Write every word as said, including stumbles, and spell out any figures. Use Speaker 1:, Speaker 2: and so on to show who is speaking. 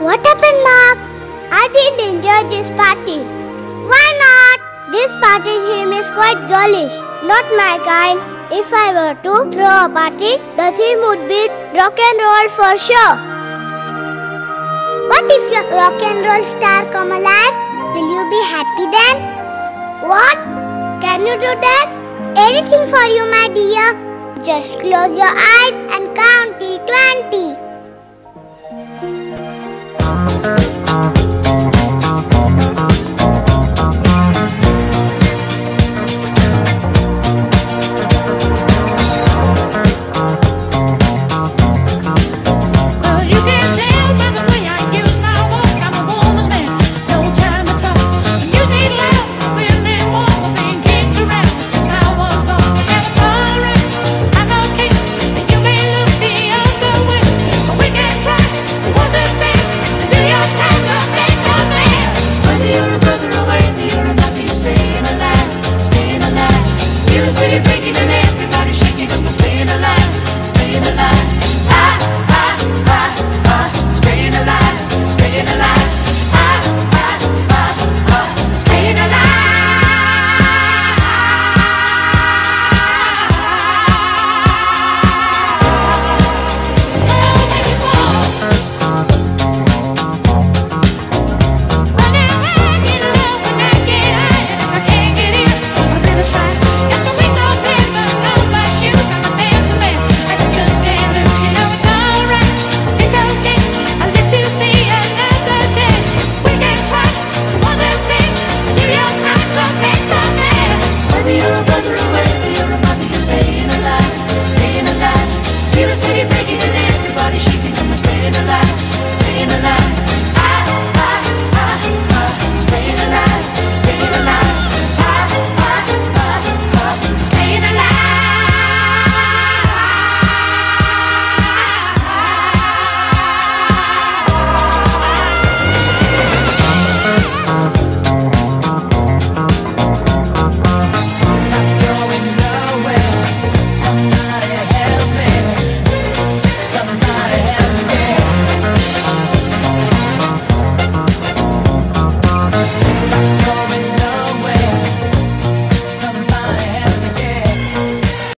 Speaker 1: What happened, Mark? I didn't enjoy this party. Why not? This party theme is quite girlish, not my kind. If I were to throw a party, the theme would be rock and roll for sure. What if your rock and roll star come alive? Will you be happy then? What? Can you do that? Anything for you, my dear. Just close your eyes and count till twenty.